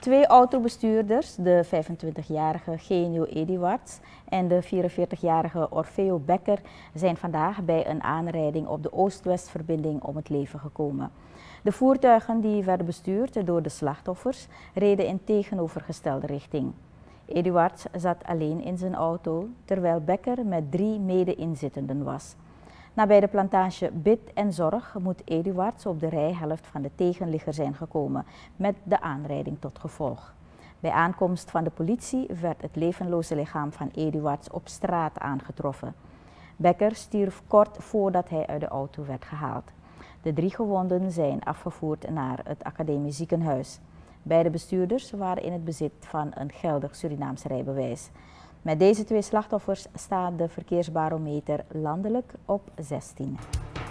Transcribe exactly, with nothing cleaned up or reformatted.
Twee autobestuurders, de vijfentwintigjarige Genio Eduards en de vierenveertigjarige Orfeo Becker, zijn vandaag bij een aanrijding op de Oost-West-verbinding om het leven gekomen. De voertuigen die werden bestuurd door de slachtoffers reden in tegenovergestelde richting. Eduards zat alleen in zijn auto, terwijl Becker met drie mede-inzittenden was. Nabij de plantage Bid en Zorg moet Eduards op de rijhelft van de tegenligger zijn gekomen, met de aanrijding tot gevolg. Bij aankomst van de politie werd het levenloze lichaam van Eduards op straat aangetroffen. Becker stierf kort voordat hij uit de auto werd gehaald. De drie gewonden zijn afgevoerd naar het Academisch Ziekenhuis. Beide bestuurders waren in het bezit van een geldig Surinaams rijbewijs. Met deze twee slachtoffers staat de verkeersbarometer landelijk op zestien.